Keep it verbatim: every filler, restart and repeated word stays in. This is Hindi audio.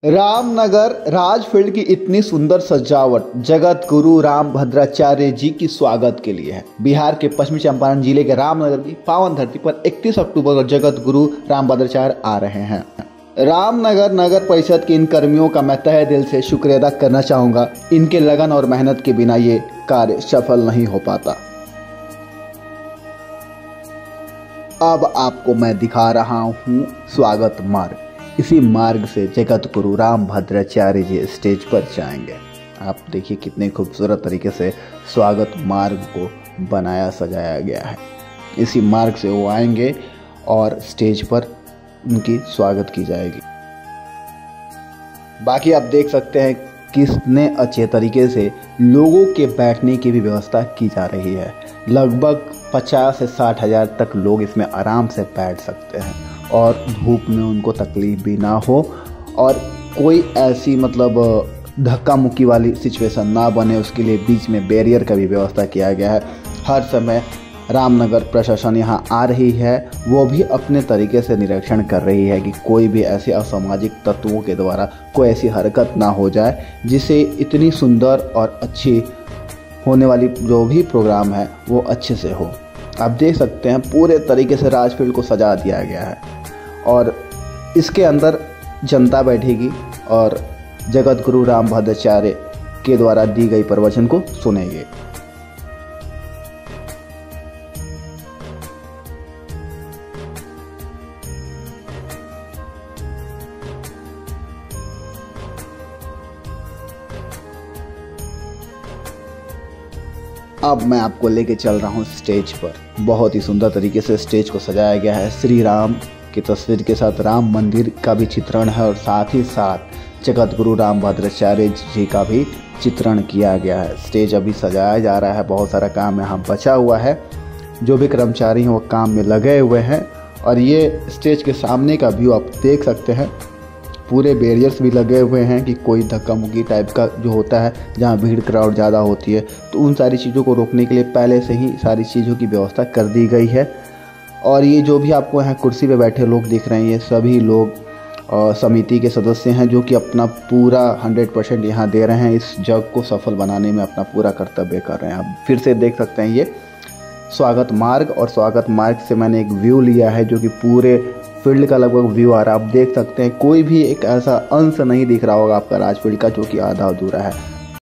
रामनगर राजफील्ड की इतनी सुंदर सजावट जगत गुरु रामभद्राचार्य जी की स्वागत के लिए है। बिहार के पश्चिमी चंपारण जिले के रामनगर की पावन धरती पर इकतीस अक्टूबर को जगत गुरु रामभद्राचार्य आ रहे हैं। रामनगर नगर परिषद के इन कर्मियों का मैं तहे दिल से शुक्रिया अदा करना चाहूंगा। इनके लगन और मेहनत के बिना ये कार्य सफल नहीं हो पाता। अब आपको मैं दिखा रहा हूँ स्वागत मार्ग। इसी मार्ग से जगत गुरु रामभद्राचार्य जी स्टेज पर जाएंगे। आप देखिए कितने खूबसूरत तरीके से स्वागत मार्ग को बनाया सजाया गया है। इसी मार्ग से वो आएंगे और स्टेज पर उनकी स्वागत की जाएगी। बाकी आप देख सकते हैं कितने अच्छे तरीके से लोगों के बैठने की भी व्यवस्था की जा रही है। लगभग पचास से साठ हजार तक लोग इसमें आराम से बैठ सकते हैं और धूप में उनको तकलीफ भी ना हो और कोई ऐसी मतलब धक्का मुक्की वाली सिचुएशन ना बने, उसके लिए बीच में बैरियर का भी व्यवस्था किया गया है। हर समय रामनगर प्रशासन यहाँ आ रही है, वो भी अपने तरीके से निरीक्षण कर रही है कि कोई भी ऐसे असामाजिक तत्वों के द्वारा कोई ऐसी हरकत ना हो जाए जिससे इतनी सुंदर और अच्छी होने वाली जो भी प्रोग्राम है वो अच्छे से हो। आप देख सकते हैं पूरे तरीके से राजफील्ड को सजा दिया गया है और इसके अंदर जनता बैठेगी और जगत गुरु रामभद्राचार्य के द्वारा दी गई प्रवचन को सुनेंगे। अब मैं आपको लेके चल रहा हूँ स्टेज पर। बहुत ही सुंदर तरीके से स्टेज को सजाया गया है। श्री राम की तस्वीर के साथ राम मंदिर का भी चित्रण है और साथ ही साथ जगत गुरु रामभद्राचार्य जी का भी चित्रण किया गया है। स्टेज अभी सजाया जा रहा है। बहुत सारा काम यहाँ बचा हुआ है। जो भी कर्मचारी हैं वो काम में लगे हुए हैं और ये स्टेज के सामने का व्यू आप देख सकते हैं। पूरे बैरियर्स भी लगे हुए हैं कि कोई धक्का मुक्की टाइप का जो होता है जहाँ भीड़ क्राउड ज़्यादा होती है, तो उन सारी चीज़ों को रोकने के लिए पहले से ही सारी चीज़ों की व्यवस्था कर दी गई है। और ये जो भी आपको यहाँ कुर्सी पे बैठे लोग दिख रहे हैं, ये सभी लोग और समिति के सदस्य हैं जो कि अपना पूरा हंड्रेड परसेंट यहाँ दे रहे हैं। इस जग को सफल बनाने में अपना पूरा कर्तव्य कर रहे हैं। आप फिर से देख सकते हैं ये स्वागत मार्ग और स्वागत मार्ग से मैंने एक व्यू लिया है जो कि पूरे फील्ड का लगभग व्यू आ रहा है। आप देख सकते हैं कोई भी एक ऐसा अंश नहीं दिख रहा होगा आपका राजफील्ड का जो कि आधा अधूरा है।